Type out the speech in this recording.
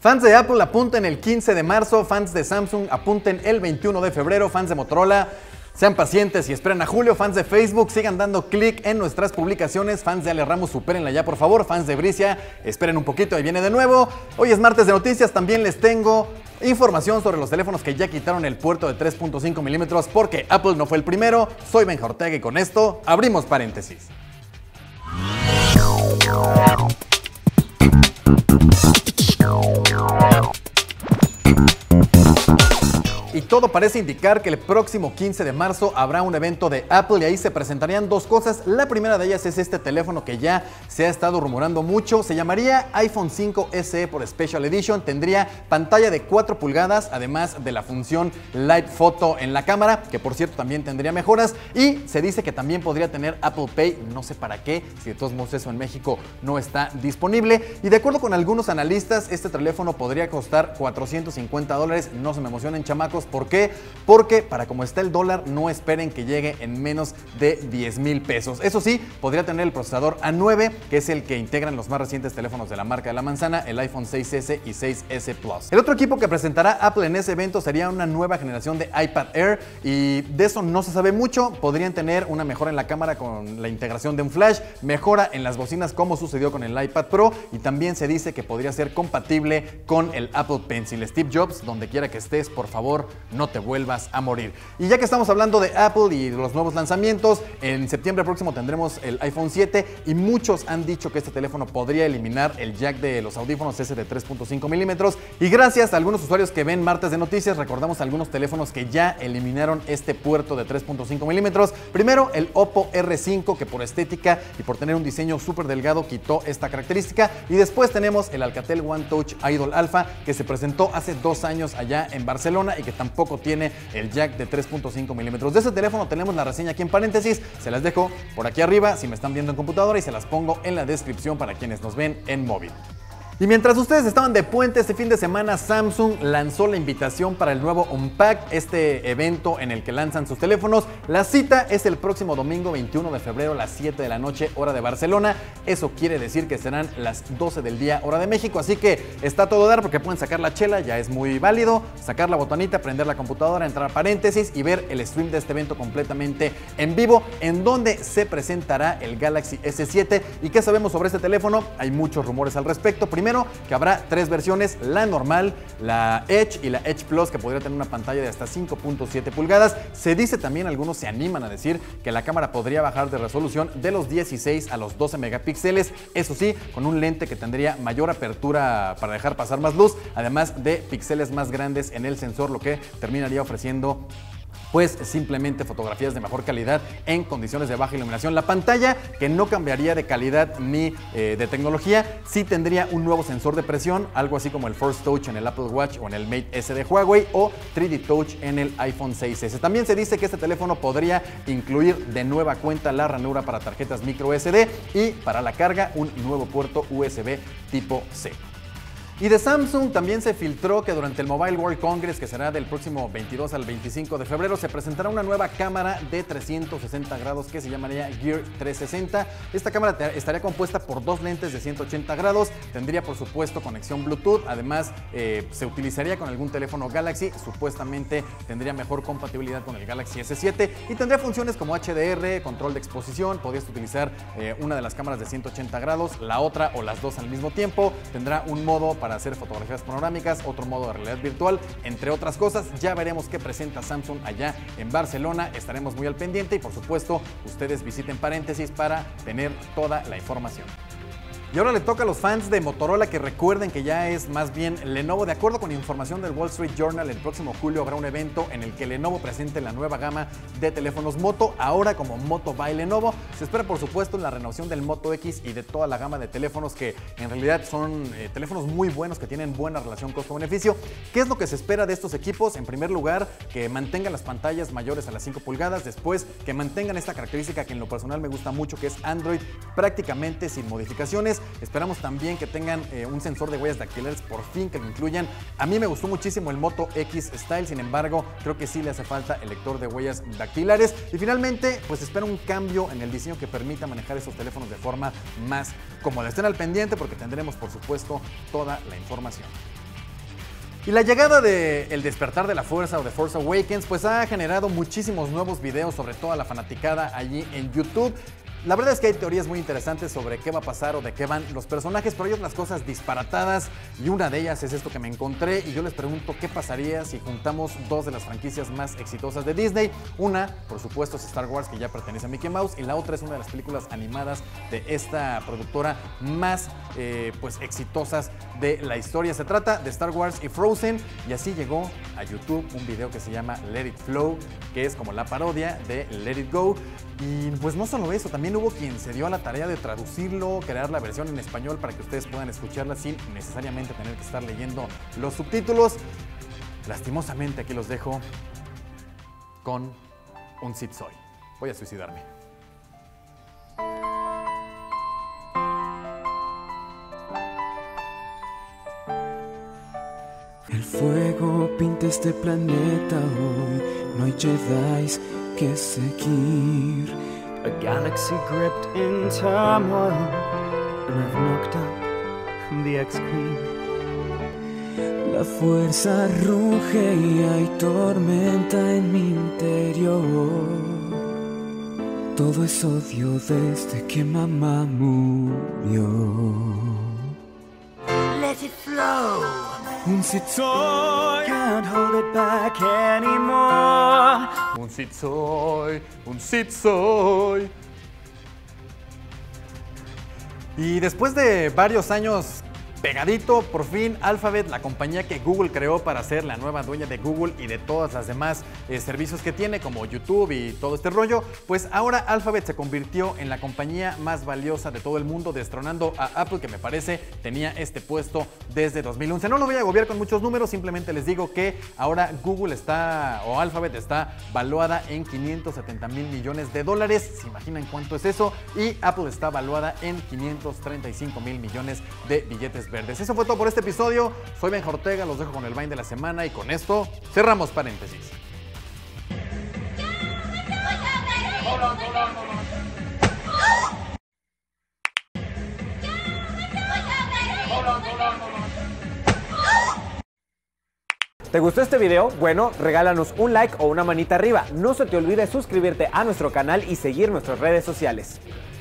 Fans de Apple apunten el 15 de marzo, fans de Samsung apunten el 21 de febrero, fans de Motorola sean pacientes y esperen a julio, fans de Facebook sigan dando clic en nuestras publicaciones, fans de Ale Ramos supérenla ya por favor, fans de Bricia esperen un poquito, ahí viene de nuevo. Hoy es martes de noticias, también les tengo información sobre los teléfonos que ya quitaron el puerto de 3.5 milímetros porque Apple no fue el primero. Soy Benja Ortega y con esto abrimos paréntesis. Y todo parece indicar que el próximo 15 de marzo habrá un evento de Apple y ahí se presentarían dos cosas. La primera de ellas es este teléfono que ya se ha estado rumorando mucho. Se llamaría iPhone 5 SE por Special Edition. Tendría pantalla de 4 pulgadas, además de la función Live Photo en la cámara, que por cierto también tendría mejoras. Y se dice que también podría tener Apple Pay, no sé para qué, si de todos modos eso en México no está disponible. Y de acuerdo con algunos analistas, este teléfono podría costar $450. No se me emocionen, chamacos. ¿Por qué? Porque para como está el dólar, no esperen que llegue en menos de 10,000 pesos. Eso sí, podría tener el procesador A9, que es el que integran los más recientes teléfonos de la marca de la manzana, el iPhone 6S y 6S Plus. El otro equipo que presentará Apple en ese evento sería una nueva generación de iPad Air y de eso no se sabe mucho. Podrían tener una mejora en la cámara con la integración de un flash, mejora en las bocinas como sucedió con el iPad Pro y también se dice que podría ser compatible con el Apple Pencil. Steve Jobs, donde quiera que estés, por favor, no te vuelvas a morir. Y ya que estamos hablando de Apple y los nuevos lanzamientos, en septiembre próximo tendremos el iPhone 7 y muchos han dicho que este teléfono podría eliminar el jack de los audífonos ese de 3.5 milímetros y gracias a algunos usuarios que ven martes de noticias recordamos algunos teléfonos que ya eliminaron este puerto de 3.5 milímetros. Primero el Oppo R5 que por estética y por tener un diseño súper delgado quitó esta característica y después tenemos el Alcatel One Touch Idol Alpha que se presentó hace 2 años allá en Barcelona y que tampoco tiene el jack de 3.5 milímetros. De ese teléfono tenemos la reseña aquí en paréntesis, se las dejo por aquí arriba si me están viendo en computadora y se las pongo en la descripción para quienes nos ven en móvil. Y mientras ustedes estaban de puente este fin de semana, Samsung lanzó la invitación para el nuevo Unpacked, este evento en el que lanzan sus teléfonos. La cita es el próximo domingo 21 de febrero a las 7 de la noche, hora de Barcelona. Eso quiere decir que serán las 12 del día, hora de México. Así que está todo dar porque pueden sacar la chela, ya es muy válido. Sacar la botonita, prender la computadora, entrar a paréntesis y ver el stream de este evento completamente en vivo, en donde se presentará el Galaxy S7. ¿Y qué sabemos sobre este teléfono? Hay muchos rumores al respecto. Primero, que habrá 3 versiones, la normal, la Edge y la Edge Plus, que podría tener una pantalla de hasta 5.7 pulgadas. Se dice también, algunos se animan a decir que la cámara podría bajar de resolución de los 16 a los 12 megapíxeles, eso sí, con un lente que tendría mayor apertura para dejar pasar más luz, además de píxeles más grandes en el sensor, lo que terminaría ofreciendo pues simplemente fotografías de mejor calidad en condiciones de baja iluminación. La pantalla, que no cambiaría de calidad ni de tecnología, sí tendría un nuevo sensor de presión, algo así como el Force Touch en el Apple Watch o en el Mate S de Huawei o 3D Touch en el iPhone 6S. También se dice que este teléfono podría incluir de nueva cuenta la ranura para tarjetas micro SD y para la carga un nuevo puerto USB tipo C. Y de Samsung también se filtró que durante el Mobile World Congress, que será del próximo 22 al 25 de febrero, se presentará una nueva cámara de 360 grados que se llamaría Gear 360. Esta cámara estaría compuesta por 2 lentes de 180 grados, tendría por supuesto conexión Bluetooth, además se utilizaría con algún teléfono Galaxy, supuestamente tendría mejor compatibilidad con el Galaxy S7 y tendría funciones como HDR, control de exposición, podrías utilizar una de las cámaras de 180 grados, la otra o las dos al mismo tiempo, tendrá un modo para hacer fotografías panorámicas, otro modo de realidad virtual, entre otras cosas. Ya veremos qué presenta Samsung allá en Barcelona, estaremos muy al pendiente y por supuesto ustedes visiten paréntesis para tener toda la información. Y ahora le toca a los fans de Motorola que recuerden que ya es más bien Lenovo. De acuerdo con información del Wall Street Journal, el próximo julio habrá un evento en el que Lenovo presente la nueva gama de teléfonos Moto, ahora como Moto by Lenovo. Se espera por supuesto la renovación del Moto X y de toda la gama de teléfonos que en realidad son teléfonos muy buenos que tienen buena relación costo-beneficio. ¿Qué es lo que se espera de estos equipos? En primer lugar, que mantengan las pantallas mayores a las 5 pulgadas, después que mantengan esta característica que en lo personal me gusta mucho, que es Android prácticamente sin modificaciones. Esperamos también que tengan un sensor de huellas dactilares, por fin que lo incluyan. A mí me gustó muchísimo el Moto X Style, sin embargo, creo que sí le hace falta el lector de huellas dactilares. Y finalmente, pues espero un cambio en el diseño que permita manejar esos teléfonos de forma más cómoda. Estén al pendiente porque tendremos, por supuesto, toda la información. Y la llegada de El Despertar de la Fuerza o The Force Awakens pues ha generado muchísimos nuevos videos sobre toda la fanaticada allí en YouTube. La verdad es que hay teorías muy interesantes sobre qué va a pasar o de qué van los personajes, pero hay otras cosas disparatadas y una de ellas es esto que me encontré y yo les pregunto qué pasaría si juntamos dos de las franquicias más exitosas de Disney. Una, por supuesto, es Star Wars, que ya pertenece a Mickey Mouse, y la otra es una de las películas animadas de esta productora más pues exitosas de la historia. Se trata de Star Wars y Frozen, y así llegó a YouTube un video que se llama Let It Flow, que es como la parodia de Let It Go. Y pues no solo eso, también hubo quien se dio a la tarea de traducirlo, crear la versión en español para que ustedes puedan escucharla sin necesariamente tener que estar leyendo los subtítulos. Lastimosamente aquí los dejo con un Sith Soy. Voy a suicidarme. El fuego pinta este planeta hoy, no hay Jedis que seguir. A galaxy gripped in turmoil, and I've knocked up the ex-queen. La fuerza ruge y hay tormenta en mi interior. Todo es odio desde que mamá murió. Let it flow. Un Sith Soy, can't hold it back anymore. Un Sith Soy, un Sith Soy. Y después de varios años pegadito, por fin Alphabet, la compañía que Google creó para ser la nueva dueña de Google y de todas las demás servicios que tiene, como YouTube y todo este rollo, pues ahora Alphabet se convirtió en la compañía más valiosa de todo el mundo, destronando a Apple, que me parece tenía este puesto desde 2011. No lo voy a agobiar con muchos números, simplemente les digo que ahora Google está, o Alphabet está valuada en 570,000 millones de dólares. ¿Se imaginan cuánto es eso? Y Apple está valuada en 535,000 millones de billetes verdes. Eso fue todo por este episodio. Soy Benja Ortega, los dejo con el Vine de la semana y con esto cerramos paréntesis. ¿Te gustó este video? Bueno, regálanos un like o una manita arriba. No se te olvide suscribirte a nuestro canal y seguir nuestras redes sociales.